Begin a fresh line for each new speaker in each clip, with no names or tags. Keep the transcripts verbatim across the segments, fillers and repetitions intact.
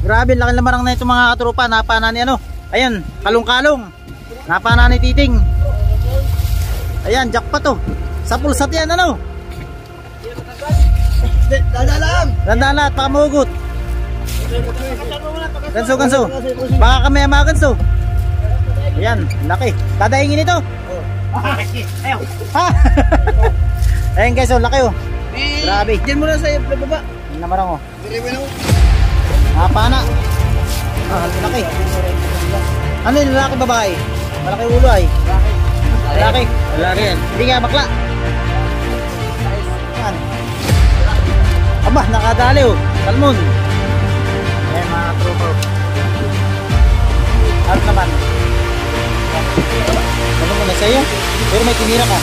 Grabe, laki lamarang na ito mga katropa. Napana ni ano. Ayan, kalong-kalong. Napana ni Titing. Ayan, jackpot to. Sa pulsat yan, ano?
Dadalang!
Dandaan lahat, baka mahugot. Ganso, ganso. Baka kami ang mga ganso. Ayan, laki. Dadaingin ito.
Ayaw!
Ha? Ayan guys, oh, laki oh. Grabe.
Diyan mo na sa baba.
Ayan naman oh.
Diriwin ako.
Napana. Ah, laki. Ano yung lalaki babae? Malaki ulo ay. Lalaki. Lalaki yan. Hindi nga bakla. Yan. Aba, nakadali oh. Salmon. Ayan mga tropa. Ano naman? Ano mo na sa'yo? Pero may tinira ka.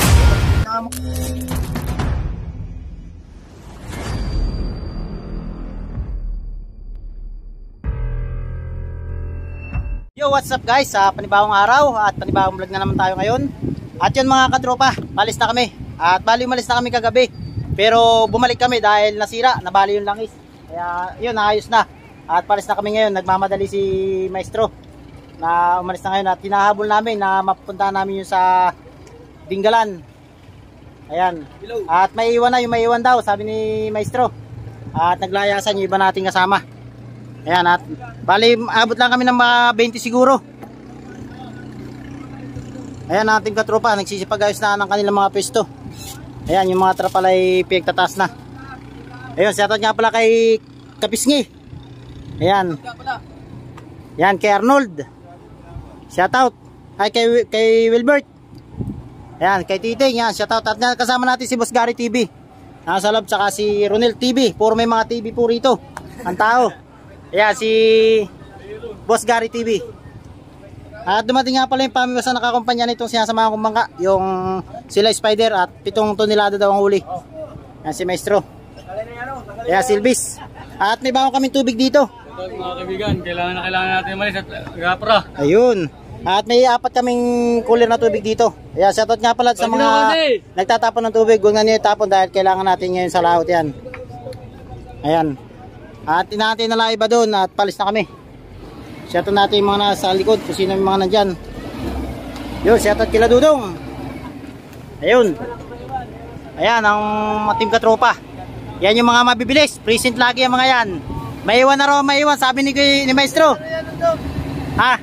Yo, what's up guys? Sa panibawang araw at panibawang vlog na naman tayo ngayon. At yun mga katropa, balis na kami. At bali umalis na kami kagabi. Pero bumalik kami dahil nasira, nabali yung langis. Kaya yun, naayos na. At palis na kami ngayon, nagmamadali si Maestro na umalis na ngayon. At hinahabol namin na mapupunta namin yung sa Dinggalan. Ayan. At may iwan na, yung may iwan daw, sabi ni Maestro. At naglayasan yung iba nating kasama. Ayan, at bali abot lang kami ng mga twenty siguro. Ayan, ating katropa nagsisipag-ayos na ng kanilang mga pwesto. Ayan, yung mga trapalay pinagtataas na. Ayun, shoutout nga pala kay Kapisngi. Ayan. Ayan, kay Arnold. Shoutout. Ay, kay, kay Wilbert. Ayan, kay Titing. Ayan, shoutout. At kasama natin si Boss Gary T V. Nasa loob, saka si Ronel T V. Puro may mga T V po rito. Ang tao. Ayan, si Boss Gary T V. At dumating nga pala yung pamiwas na nakakumpanya nitong sinasamahan kong bangka. Yung sila Spider at pitong tonelada daw ang huli. Ayan, si Maestro. Ayan, Silvis. At may bago kaming tubig dito.
Mga kaibigan, kailangan na kailangan natin umalis at gapra.
Ayun. At may apat kaming cooler na tubig dito. Ayan, shoutout nga pala sa mga nagtatapon ng tubig. Huwag na niyo itapon dahil kailangan natin ngayon sa laot yan. Ayan. At inaantay na lang iba doon at palis na kami. Shoutout natin yung mga nasa likod kung sino yung mga nandyan. Yun, shoutout kila Dudong. Ayun. Ayan, ang team katropa. Yan yung mga mabibilis. Present lagi yung mga yan. May iwan na raw, may iwan. Sabi ni, ni Maestro. Ha?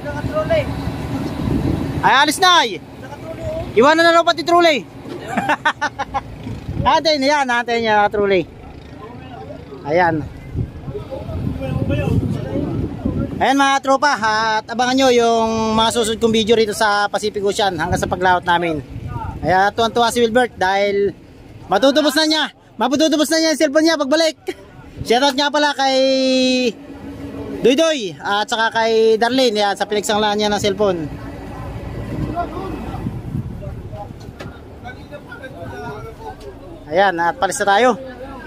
Ay, alis na ay. Iwan na na raw pati truly. Atin, yan. Atin yan, truly. Ayan. Ayan mga tropa, at abangan nyo yung mga susunod kong video rito sa Pacific Ocean hanggang sa paglawat namin. Kaya tuwan-tuwa si Wilbert dahil matutubos na niya. Mapututubos na niya yung cellphone niya pagbalik. Shoutout nga pala kay Doydoy at saka kay Darlene yan, sa pinagsanglaan niya ng cellphone. Ayan, at palis na tayo.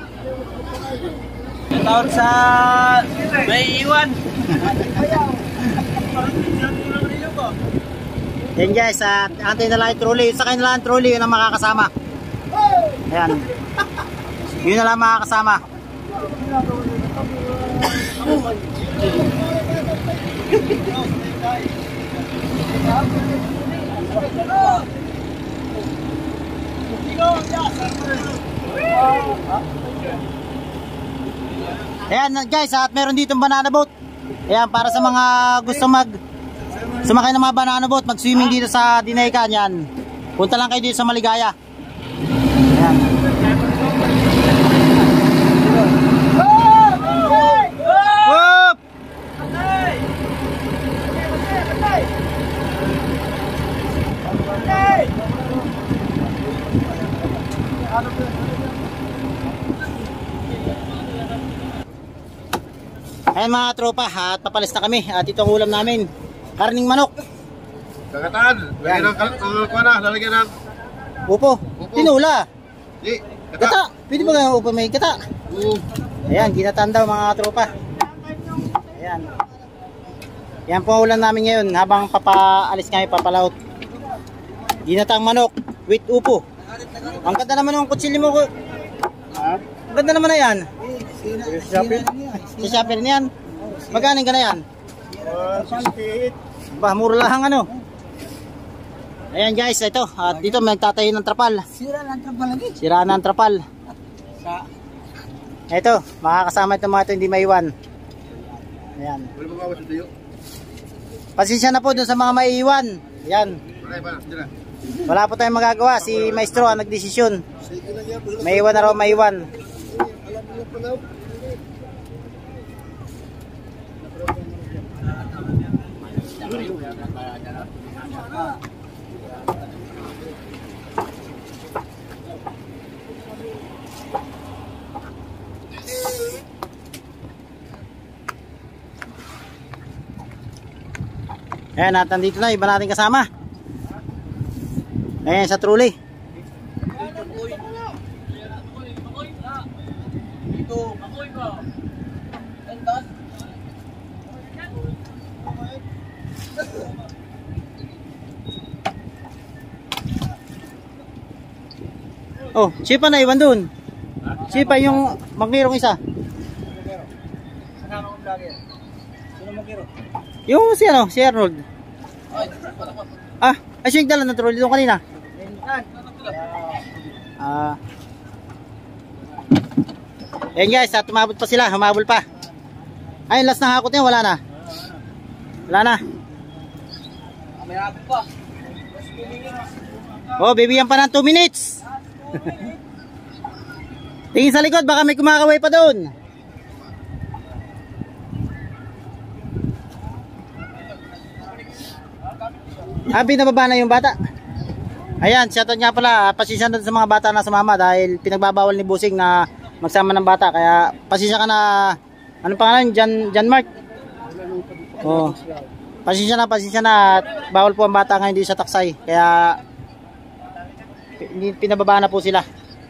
Tawag sa may iwan.
Yan guys, at antay na lang yung trolley. Sa kanya lang trolley, yun ang makakasama. Ayan. Yun na lang makakasama. Ayan guys, at meron ditong banana boat. Ayan, para sa mga gusto mag sumakay ng mga banana boat, mag swimming dito sa Dinaykan yan. Punta lang kayo dito sa Maligaya. Ayan. Whoop! Ayan mga tropa, at papalis na kami. At itong ulam namin, karning manok.
Kagataan, lalagyan ng kalkuha na, lalagyan ng
Upo,
Upo.
tinula.
Di,
Gata, pwede ba nga upo may gata?
Oo.
Ayan, ginataan daw mga tropa. Ayan. Yan po ang ulam namin ngayon habang papaalis kami, papalaot. Ginataang manok with upo. Ang ganda naman ng kutsilyo mo ko. Ang ganda naman na yan. Si Shopper niyan. Magkano ka na yan?
one sixty-eight.
Bah, mura lang ano. Ayan guys, ito. At dito may nagtatayo ng trapal.
Sira ng trapal lagi.
Sira ng trapal.
Sa
Ito, makakasama itong mga ito hindi maiwan. Ayan.
Wala mo kawas tayo.
Pasensya na po dun sa mga maiiwan. Ayan.
Wala pa, dira.
Wala po tayong magagawa. Si Maestro ang nagdesisyon. Maiwan na raw maiwan. Ayan, at nandito na iba natin kasama. Ayan sa trolley. Oh, siya pa na iwan dun. Siya pa yung magkirong isa.
kasama kong vlogger. Sino magkiro?
Yung si ano, si Arnold. Ah, ay siya yung dala ng trolley doon kanina. Ah. Ayan guys, at tumabot pa sila, humabol pa. Ayun, last na hakot niya, wala na. Wala na.
May hakot pa.
Oh, bibigyan pa ng two minutes. Tingin sa likod, baka may kumakaway pa doon. Ah, binababa na yung bata. Ayan, shoutout nga pala. Pasensya na sa mga bata na sumama dahil pinagbabawal ni Busing na magsama ng bata. Kaya pasensya ka na. Anong pangalan? Jan, Jan Mark? Oh. Pasensya na, pasensya na. Bawal po ang bata ngayon dito sa Taksay. Kaya pinababa na po sila.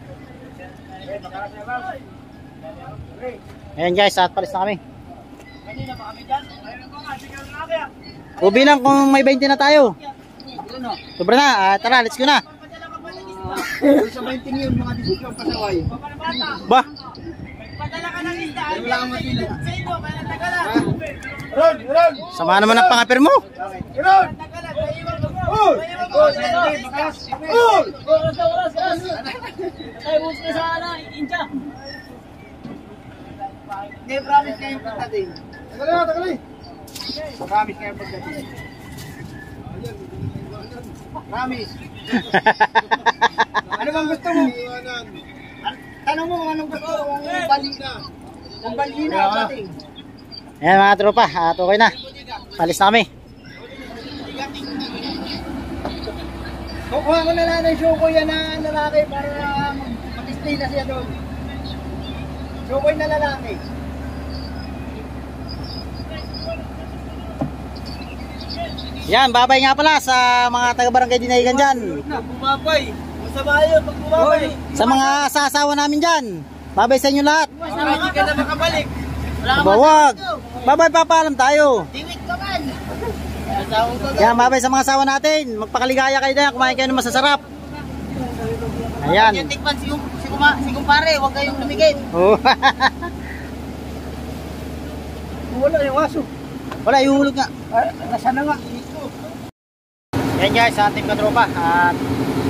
Ayan guys, at palis na kami. O bilang kung may twenty na tayo. Sobra na, ah, tara, let's go na.
Sa twenty yun, mga disipyo pasaway.
Ba?
Padala ka ng isda. Wala kang matili. Sa inyo, kaya nagtagala.
Ron, Ron!
Sama naman ang pangapir mo.
Ron!
Nagtagala, sa iyo.
Uy! Uy!
Oras, oras, oras. Tayo bus ka sa ano, India. Hindi, promise kayo pagdating.
Tagali na, tagali!
Promise kayo pagdating. Promise. Ano bang gusto mo? Tanong mo kung anong gusto mo. Kung bali na. Kung bali na ang dating.
Ayan mga tropa, at okay na. Palis na kami.
Kukuha ko na lang ng Shokoy yan na lalaki para mag-stay na siya doon. Shokoy na lalaki.
Yan, babay nga pala sa mga taga-barangay Dinahigan dyan.
Bumabay. Masama yun pag bumabay.
Sa mga asawa namin dyan. Babay sa inyo lahat.
Masama hindi ka na makabalik. Wala ka
Bawag. Babay, papaalam tayo.
Diwit ka man.
Yan, babay sa mga asawa natin. Magpakaligaya kayo dyan, kumain kayo ng masasarap. Ayan.
Yung tikpan si, si, kuma, si kumpare, huwag kayong lumigit.
Oh.
Wala yung aso.
Wala, ihulog nga.
Ah, nasa na nga.
Yan guys, sa ating katropa. At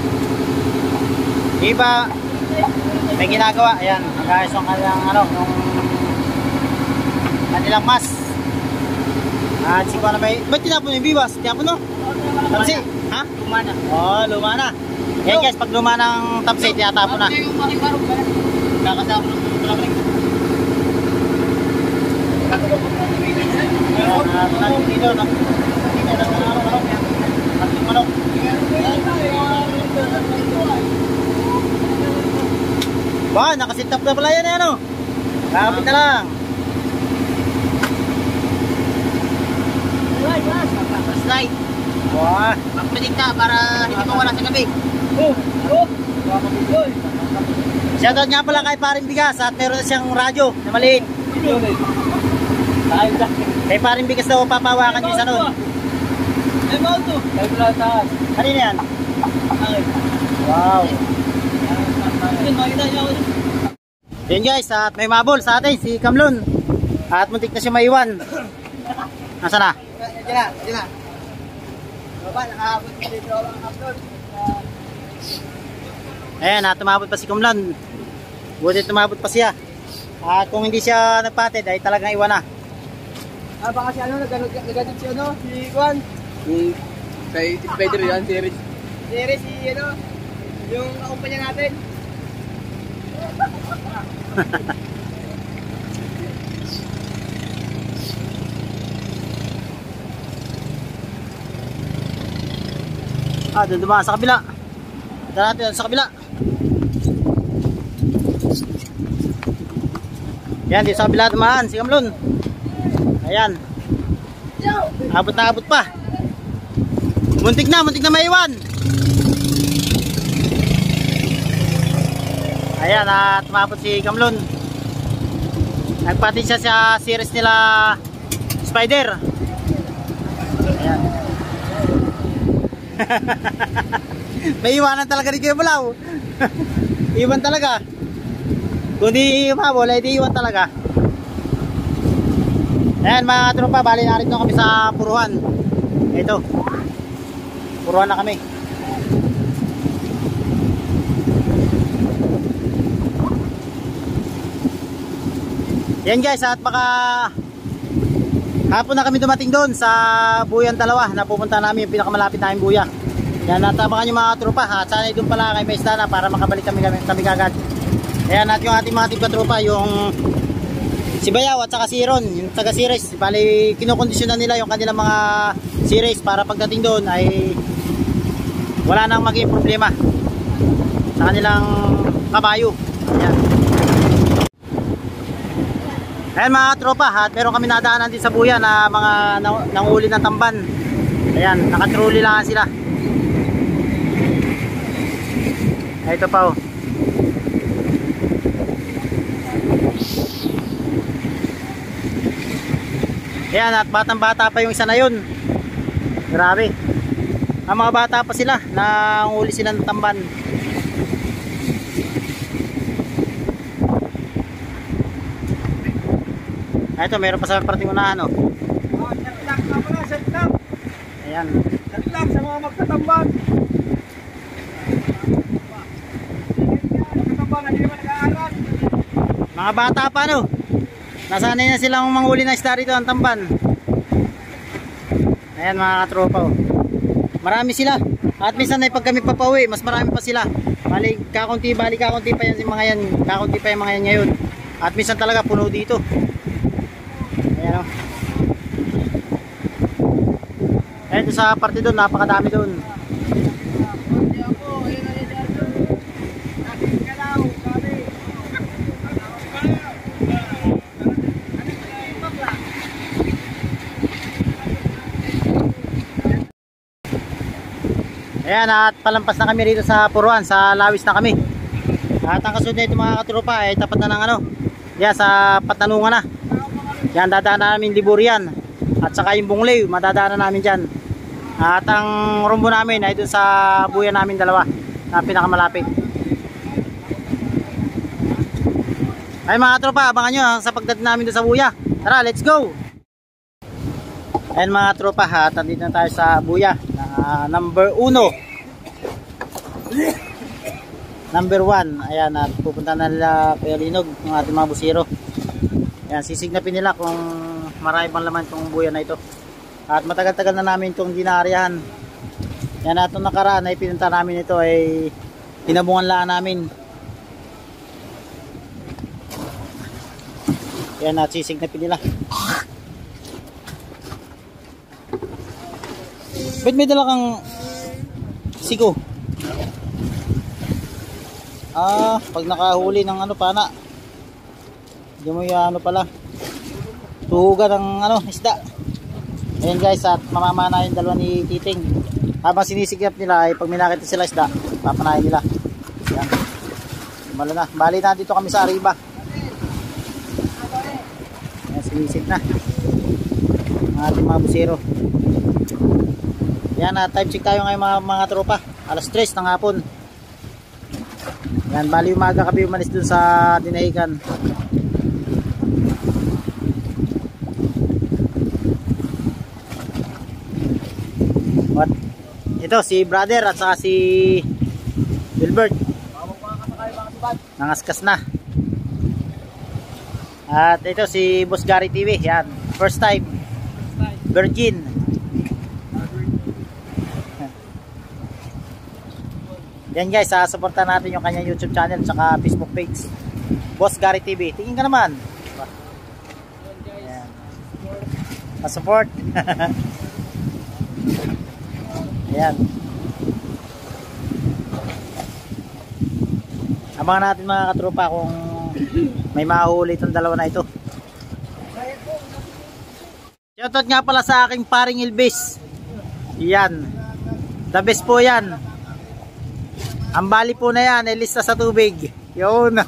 iba may ginagawa. Ayan, guys, yung kanilang ano, yung kanilang mas. At si Kuana may, ba't tinapon yung biwas? Tinapon no? Tamsi? Ha?
Luma na.
Oo, oh, luma na. Yan guys, pag luma ng tamsi, tinatapon na.
Yung makibarong ka na. Kakasama ng tulabrik.
At natin dito, nakikita na ng manok yan. Natin manok. Ba, nakasitap na pala yan eh, ano? Kapit na lang.
Slide.
Wah.
Magpinig ka para hindi mawala sa gabi.
Oh, oh. Shoutout nga pala kay Paring Bigas at meron na siyang radyo na maliit. Kay Paring Bigas daw papawakan yung isa nun.
Eh, mau to. Kaya pala taas.
Kanina yan?
Okay.
Wow.
Makita niyo ako.
Yan guys, at may mabol sa atin, si Kamlon. At muntik na siya maiwan. Nasaan na?
Diyan na, diyan na. Baba, nakahabot ko dito ang upload.
Ayan, at tumabot pa si Kamlon. Buti tumabot pa siya. At kung hindi siya nagpatid, ay talagang iwan na.
Ah, baka si ano, naganood si ano, si Juan.
Si Spider yan, si Rich.
Si Ere, si ano, yung kakumpanya natin.
Ah, doon dumaan sa kabila. Ito natin sa kabila. Yan, dito sa kabila dumaan si Kamlon. Ayan. Abot na abot pa. Muntik na, muntik na maiwan. Ayan, at maabot si Kamlon. Nagpati siya sa series nila Spider. Ayan. May iwanan talaga rin kayo Bulaw. Iwan talaga. Kung di mabol ay di iwan talaga. Ayan mga tropa, bali narito kami sa Puruhan. Ito, Puruhan na kami. Yan guys, at baka hapon na kami dumating doon sa Buyan Dalawa na pupunta namin, yung pinakamalapit namin buya. Yan, natabangan yung mga tropa at sana doon pala kay Maestra na para makabalik kami kami, kami kagad. Ayan, at yung ating mga tigpa tropa, yung si Bayaw at saka si Ron, yung taga series, bali kinokondisyonan nila yung kanilang mga series para pagdating doon ay wala nang maging problema sa kanilang kabayo. Ayan. Ayan mga tropa, at meron kami nadaanan din sa buya na mga nanguli ng tamban. Ayan, nakatruli lang sila. Ito pa oh. Ayan, at batang bata pa yung isa na yun. Grabe. Ang mga bata pa sila, nanguli sila ng tamban. Ito, meron pa sa parting unahan oh.
Oh, shut lang na pala, shut lang.
Ayan.
Shut lang sa mga magtatambang. Magtatambang, hindi naman nag-aaral.
Mga bata pa no. Nasanay na silang manghuli ng isda rito ang tamban. Ayan mga katropa oh. Marami sila. At minsan ay pag kami papauwi, mas marami pa sila. Bali kakunti, bali kakunti pa yan yung mga yan. Kakunti pa yung mga yan ngayon. At minsan talaga puno dito. Ayan oh. Ayan sa parte doon, napakadami doon. Ayan, at palampas na kami rito sa Puruhan, sa Lawis na kami. At ang kasunod na ito mga katropa ay tapat na ng ano, yan sa Patanungan na. Yan, dadaanan namin Liburian. At saka yung Bunglew, madadaanan namin dyan. At ang rumbo namin ay dun sa buya namin dalawa na pinakamalapit. Ay mga tropa, abangan nyo sa pagdating namin dun sa buya. Tara, let's go! Ayan mga tropa, at nandito na tayo sa buya na number uno. Number one. Ayan, at pupunta na nila Kuya Linog, yung ating mga busiro. Ayan, sisignapin nila kung marami pang laman itong buya na ito. At matagal-tagal na namin itong dinaaryahan. Yan, at itong nakaraan ay pinunta namin ito ay tinabungan laan namin. Yan, at sisignapin nila. Ba't may dala kang siko? Ah, pag nakahuli ng ano pana. Hindi mo yung ano pala. Tuhugan ng ano, isda. Ayan guys, at mamamana yung dalawa ni Titing. Habang sinisigap nila ay pag may nakita sila isda, papanayin nila. Ayan. Malo na. Bali na dito kami sa Arriba. Ayan, sinisig na. Ang ating mga busero. Yan, uh, time check tayo ngayon mga, mga tropa. Alas tres ng hapon. Yan, bali umaga kami umalis dun sa Dinahican. What? Ito si brother at saka si Wilbert. Nangaskas na. At ito si Boss Gary T V. Yan, first time. Virgin. Yan guys, uh, supportan natin yung kanyang YouTube channel saka Facebook page. Boss Gary T V. Tingin ka naman. Yan. Pa-support. Ayan. Abangan natin mga katropa kung may mahuli itong dalawa na ito. Shoutout nga pala sa aking paring Ilbis. Yan. The best po yan. Ang bali po na yan, ilista sa tubig. Yun.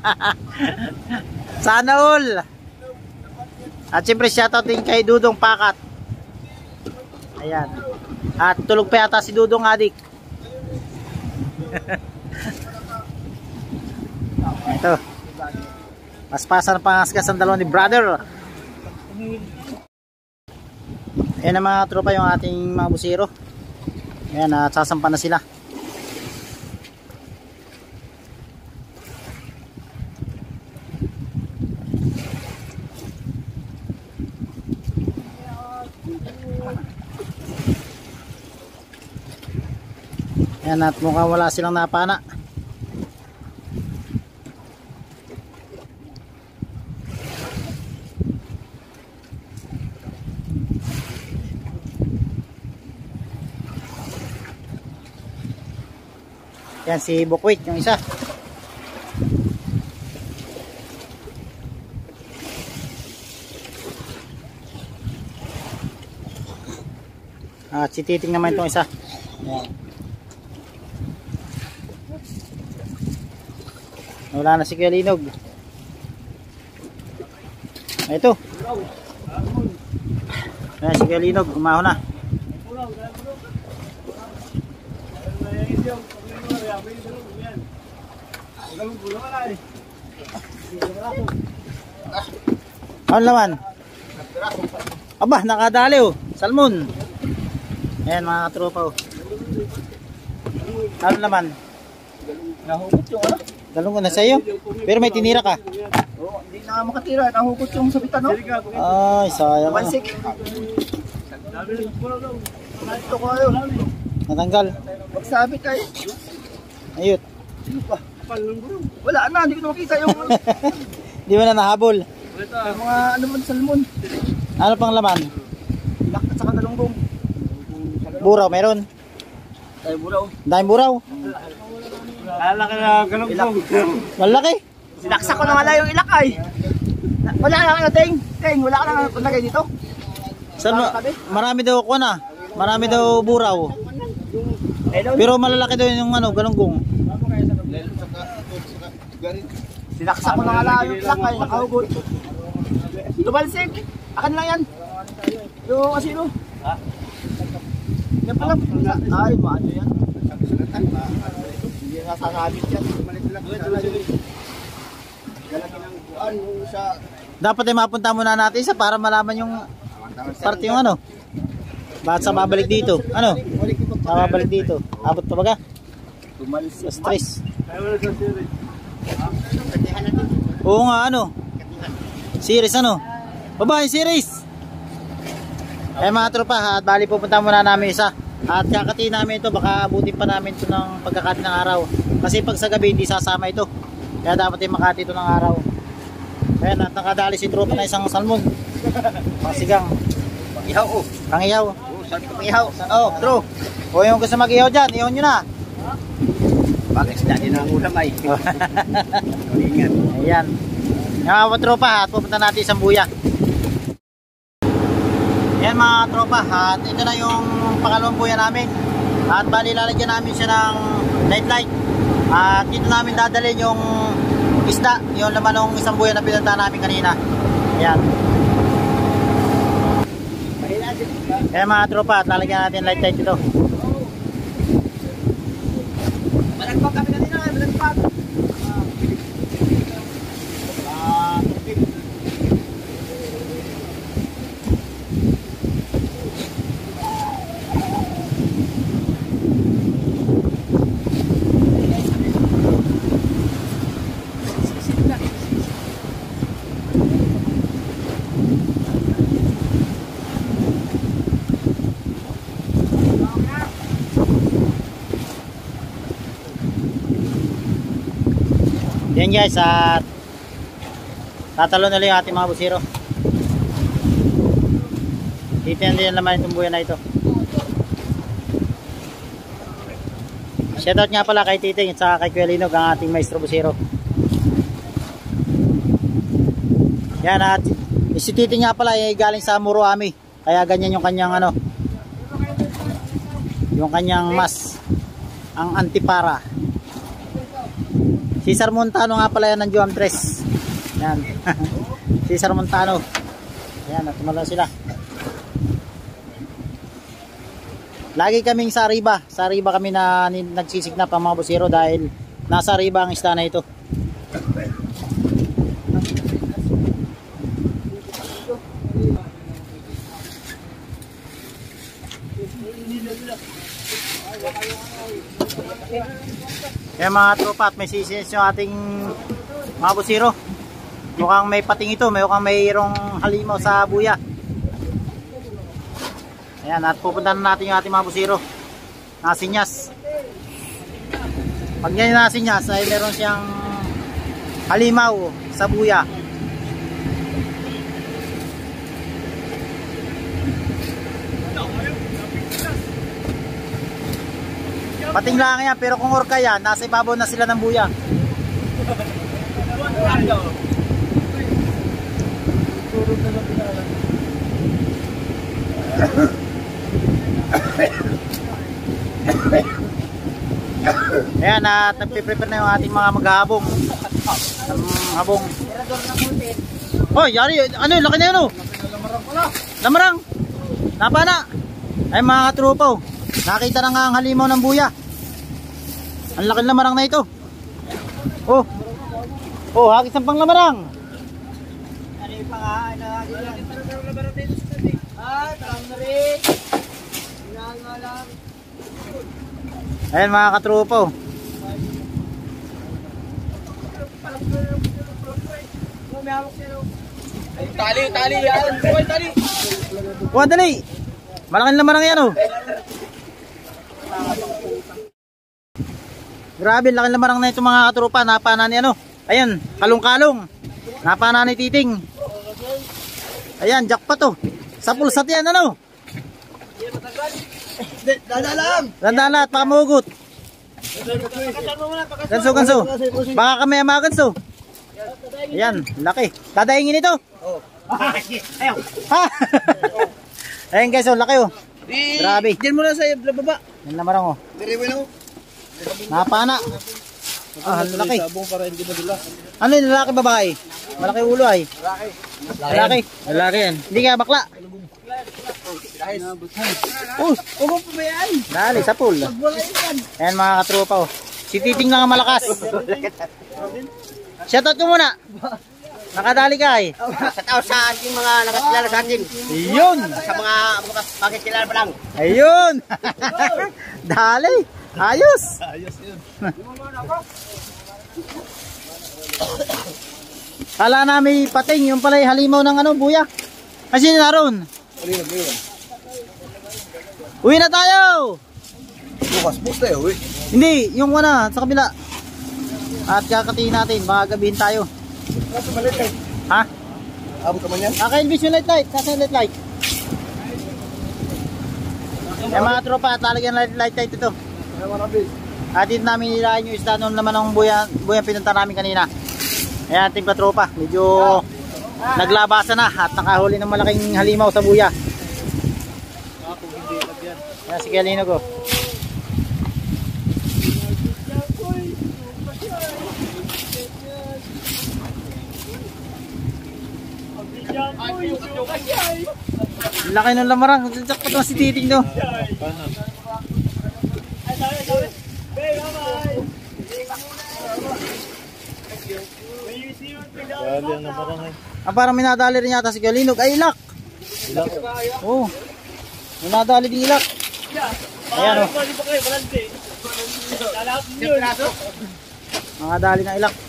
Sana all. At siyempre shoutout din kay Dudong Pakat. Ayan. At tulog pa yata si Dudong Adik. Ito. Paspasan ang pangaskas ang dalawa ni brother. Ayan ang mga tropa yung ating mga busiro. Ayan, at sasampa na sila. Ayan, at mukhang wala silang napana. Yan si Bukwit, yung isa. At si Titing naman itong isa. Yan. Wala na si Kalinog. Ito. Ayan si Kalinog, umahon na. Ano naman? Aba, nakadali oh. Salmon. Ayan mga tropa oh. Ano naman?
Nahugot yung ano?
Dalong ko na sa'yo. Pero may tinira ka.
Oo, hindi na makatira. Nahugot yung sabitan, no?
Ay, sayang.
Bansik. Ito ko ayaw.
Natanggal.
Magsabit kayo.
Ayut.
Wala na, hindi ko na makita yung
Di mo na nahabol.
yung mga ano man salmon.
Ano pang laman?
Ilak at saka dalunggong.
Buraw, meron.
Ay, buraw.
Dahil buraw.
Lalaki na galunggong.
Malaki.
Sinaksak ko na nga lang yung ilak ay. Wala ka lang, Ting. Ting, wala ka lang lagay dito.
Saan, marami daw ko na. Marami daw buraw. Pero malalaki daw yung ano, galunggong.
Sinaksak ko na nga lang yung ilak ay. Nakahugot. Tubalsik. Akan lang yan. Yung asino. Ha? Yan pala. Ay, maano yan. Hindi na sasabit yan.
Dapat ay mapunta muna natin sa para malaman yung parte yung ano. Bakit sa babalik dito? Ano? Sa babalik dito. Abot pa baga? Sa stress. Oo nga, ano? Series ano? Babae series. Eh mga tropa, at bali pupunta muna namin isa. At kakati namin ito, baka abutin pa namin ito ng pagkakati ng araw. Kasi pag sa gabi hindi sasama ito. Kaya dapat ay makati ito ng araw. Ayan, at nakadali si tropa na isang salmon. Pasigang.
Ihaw oh.
Pangihaw.
Ihaw.
Oh, true. O yung gusto mag-ihaw dyan, ihaw nyo na.
Bakit sa dati na ang ulam ay. Ingat.
Ayan. Yung mga tropa, at pupunta natin isang buya. Ayan mga tropa, at ito na yung pangalawang buya namin. At bali lalagyan namin siya ng light light. At dito namin dadalhin yung isda, yung laman ng isang buya na pinunta namin kanina. Ayan. Ayan mga tropa, at lalagyan natin light light dito.
Malagpag kami kanina, malagpag.
Yan guys, at tatalo na lang yung ating mga busiro. Titignan din naman itong buya na ito. Shoutout nga pala kay Titing at saka kay Kuya Linog, ang ating maestro busiro. Yan, at si Titing nga pala ay galing sa Muruami. Kaya ganyan yung kanyang ano, yung kanyang mas, ang antipara. Cesar Montano nga pala yan ng Juan Tres. Yan. Cesar Montano. Yan, at tumala sila. Lagi kaming sa Arriba. Sa Arriba kami na nagsisignap ang mga busiro dahil nasa Arriba ang isda na ito. Kaya mga tropa, at may sisins yung ating mga busiro. Mukhang may pating ito, may mukhang mayroong halimaw sa buya. Ayan, at pupunta na natin yung ating mga busiro. Nasinyas. Pag yan nasinyas ay meron siyang halimaw sa buya. Pating lang yan, pero kung orka yan, nasa ibabaw na sila ng buya. Ayan, at nagpiprepare na yung ating mga maghabong. Ang habong. Oh, yari, ano yun, laki na yun oh. Lamarang. Napa na. Ay mga katrupaw, nakita na nga ang halimaw ng buya. Ang laki ng lamarang na ito. Oh. Oh, hagis ang pang lamarang. Ano yung pang haan na hagis lang? Ah, tarang na rin. Hinangalang. Ayan mga katrupaw.
Tali, tali yan. Buhay tali.
Buwan dali. Malaking lamarang yan oh. Grabe, laking lamarang na ito mga katrupa. Napana ni ano. Ayan, kalong-kalong. Napana ni Titing. Ayan, jackpot to. Sa pulsat yan ano.
Dadalang.
Dandaan at pakamugot. Ganso, ganso. Baka kami ang mga ganso. Ayan, laki. Dadahingin ito. Ayaw. Ha? Ayan guys, oh, laki oh. Grabe.
Diyan mo na sa baba.
Yan lamarang oh. Napana. Ah, laki.
Para hindi madula.
Ano yung lalaki babae? Malaki ulo ay.
Lalaki.
Lalaki.
Lalaki yan.
Hindi kaya bakla.
Oh, ugo pa ba yan?
Dali, sa pool. Ayan mga katropa oh. Si Titing lang ang malakas. Shoutout ko muna. Nakadali ka eh.
Sa tao sa ating mga nakakilala sa atin.
Ayun.
Sa mga bakit kilala pa lang.
Ayun. Dali. Ayos.
Ayos yun.
Kala na may pating. Yung pala halimaw ng ano, buya. Kasi naroon. Uwi na tayo.
Bukas, bukas tayo, uwi.
Hindi, yung wana sa kabila. At kakatiin natin. Baka gabihin tayo. Ha?
Abot naman yan.
Naka-invis yung light light. Nasa light light. Yung mga tropa at lalagyan light light light ito. At dito namin nilayan yung isda noon naman ng buya, buya pinunta namin kanina. Ayan ating katropa. Medyo naglabasan na at nakahuli ng malaking halimaw sa buya. Ayan si Kalino ko. Laki ng lamarang. Jackpot na si Titing no. Ah, parang may nadali rin yata si Kalinog. Ay, ilak! Ilak? Oo. Oh, may nadali din ilak. Ayan o. Mga dali na ilak.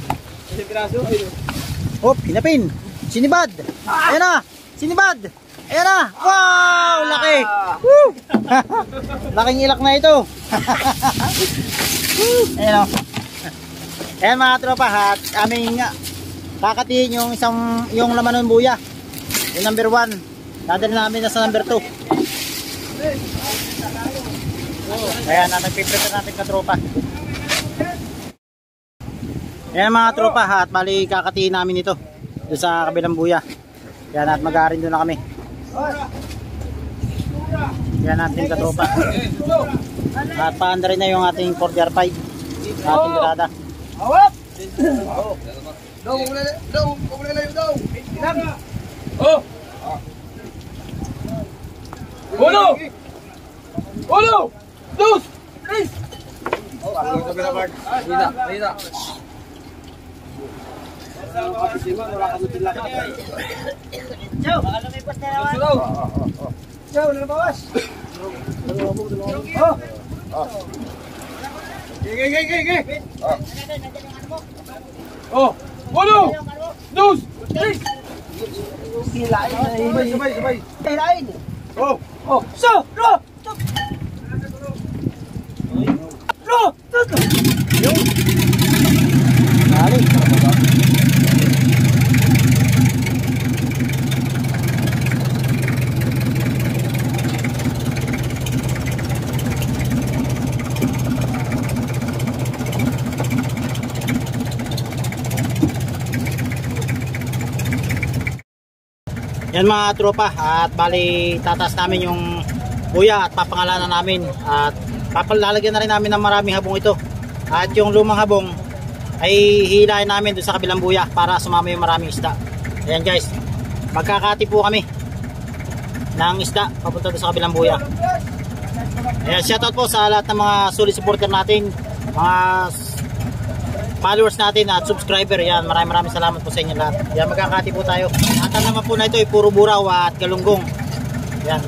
Hop, hinapin. Sinibad. Ayan na. Sinibad. Ayan na. Wow, laki. Woo! Laking ilak na ito. Ayan o. Ayan mga tropa, at aming kakatiin yung isang, yung laman ng buya. Yung number one. Dadali namin na sa number two. Ayan, na nagpiprepare natin ka tropa. Ayan mga tropa, at bali kakatiin namin ito doon sa kabilang buya. Ayan, at mag-aarin doon na kami. Ayan natin ka tropa. At paanda rin na yung ating four R five. Ating grada.
Awap! Daw, kumulay na, daw, kumulay na yun daw. Ilan?
Oh! Uno! Uno! Dos! Tres!
Rida, rida. Ciao! Baka lumipas na naman. Ciao, nalabawas. Oh!
Gigi, gigi, gigi! Oh! Uno! Dos! Tres!
Hilain na
Sabay, sabay, sabay.
Hilain.
Oh!
Oh! So! Lo! Stop! Lo! Stop!
Dali. Yan mga tropa, at bali tataas namin yung buya at papangalanan namin at papalalagyan na rin namin ng maraming habong ito. At yung lumang habong ay hihilahin namin doon sa kabilang buya para sumama yung maraming isda. Ayan guys, magkakati po kami ng isda papunta doon sa kabilang buya. Ayan, shoutout po sa lahat ng mga solid supporter natin, mga followers natin at subscriber. Yan, maraming maraming salamat po sa inyo lahat. Yan, magkakati po tayo. At ang naman po na ito ay puro buraw at galunggong. Yan.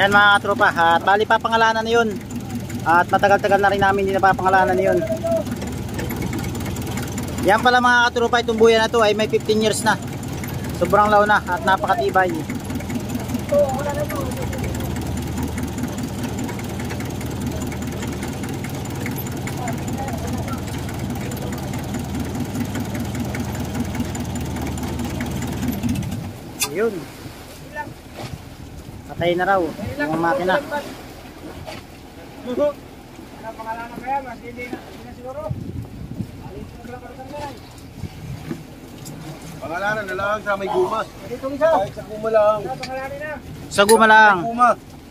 Yan mga katropa, at bali papangalanan na yun. At matagal-tagal na rin namin hindi napapangalanan na yun. Yan pala mga katropa, itong buya na to ay may fifteen years na. Sobrang law na at napakatibay. Yun. Patay na raw yung makina.
Pangalanan na lang sa may guma. Kahit sa guma lang.
Sa guma lang.
Guma.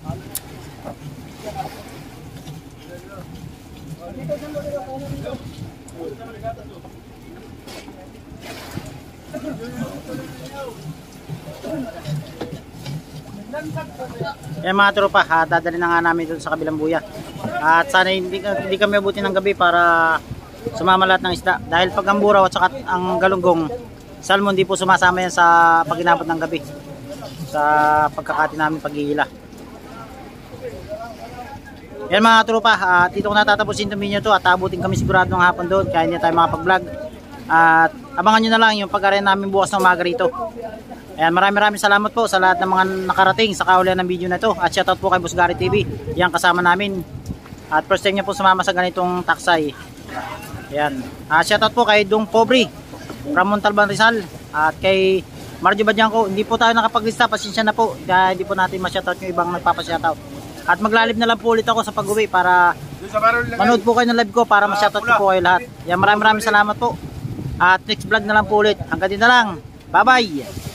Yan mga tropa, ha, dadali na nga namin doon sa kabilang buya. At sana hindi, hindi kami abutin ng gabi para sumama lahat ng isda. Dahil pag ang buraw at saka ang galunggong, salmon, di po sumasama yan sa pag-inabot ng gabi. Sa pagkakati namin paghihila. Yan mga tropa, at dito ko natatapusin itong video to at abutin kami sigurado ng hapon doon. Kaya hindi tayo makapag-vlog. At abangan nyo na lang yung pag-arena namin bukas ng umaga rito. Ayan, maraming maraming salamat po sa lahat ng mga nakarating sa kaulian ng video na to. At shoutout po kay Boss Gary T V. Yan kasama namin. At first time niya po sumama sa ganitong taksay. Ayan. At shoutout po kay Dong Pobre from Montalban, Rizal. At kay Marjo Badyanko. Hindi po tayo nakapaglista. Pasensya na po. Kaya hindi po natin ma-shoutout yung ibang nagpapa-shoutout. At maglalib na lang po ulit ako sa pag-uwi para manood po kayo ng live ko para ma-shoutout po, po kayo lahat. Yan, maraming maraming salamat po. At next vlog na lang po ulit. Hanggang din na lang. Bye bye.